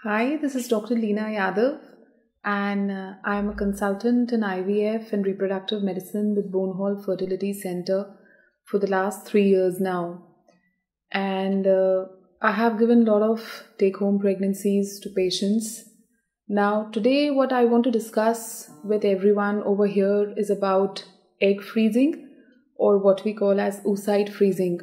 Hi, this is Dr. Leena Yadav, and I'm a consultant in IVF and reproductive medicine with Bone Hall Fertility Center for the last 3 years now. And I have given a lot of take-home pregnancies to patients. Now, today what I want to discuss with everyone over here is about egg freezing, or what we call as oocyte freezing.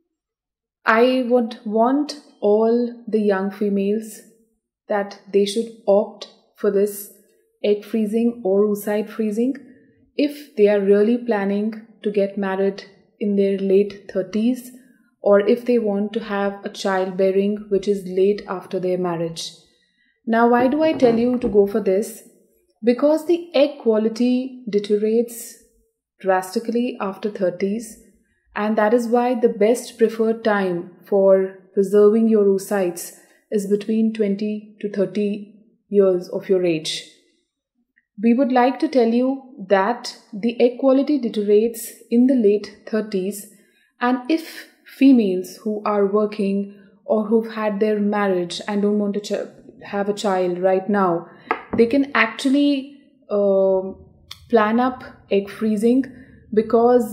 I would want all the young females that they should opt for this egg freezing or oocyte freezing if they are really planning to get married in their late 30s, or if they want to have a childbearing which is late after their marriage. Now, why do I tell you to go for this? Because the egg quality deteriorates drastically after 30s, and that is why the best preferred time for preserving your oocytes is between 20 to 30 years of your age. We would like to tell you that the egg quality deteriorates in the late 30s, and if females who are working or who've had their marriage and don't want to have a child right now, they can actually plan up egg freezing, because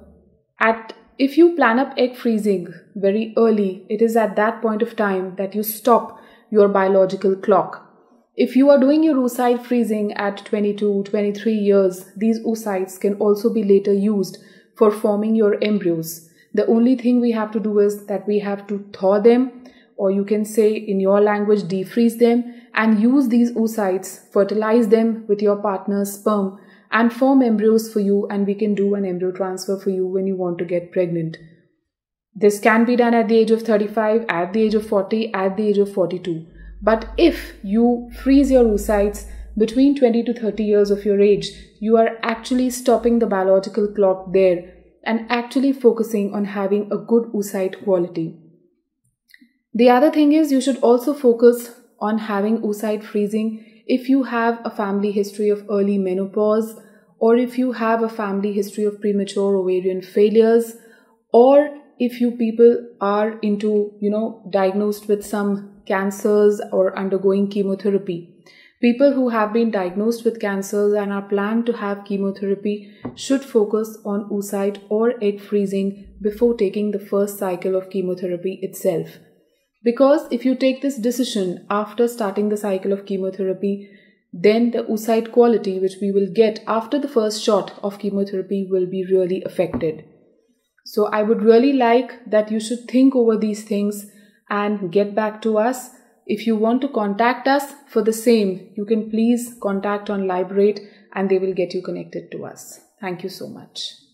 if you plan up egg freezing very early, it is at that point of time that you stop your biological clock. If you are doing your oocyte freezing at 22, 23 years, these oocytes can also be later used for forming your embryos. The only thing we have to do is that we have to thaw them, or you can say in your language defreeze them, and use these oocytes, fertilize them with your partner's sperm and form embryos for you, and we can do an embryo transfer for you when you want to get pregnant. This can be done at the age of 35, at the age of 40, at the age of 42. But if you freeze your oocytes between 20 to 30 years of your age, you are actually stopping the biological clock there and actually focusing on having a good oocyte quality. The other thing is, you should also focus on having oocyte freezing if you have a family history of early menopause, or if you have a family history of premature ovarian failures, or if you people are diagnosed with some cancers or undergoing chemotherapy. People who have been diagnosed with cancers and are planned to have chemotherapy should focus on oocyte or egg freezing before taking the first cycle of chemotherapy itself. Because if you take this decision after starting the cycle of chemotherapy, then the oocyte quality which we will get after the first shot of chemotherapy will be really affected. So I would really like that you should think over these things and get back to us. If you want to contact us for the same, you can please contact on Lybrate and they will get you connected to us. Thank you so much.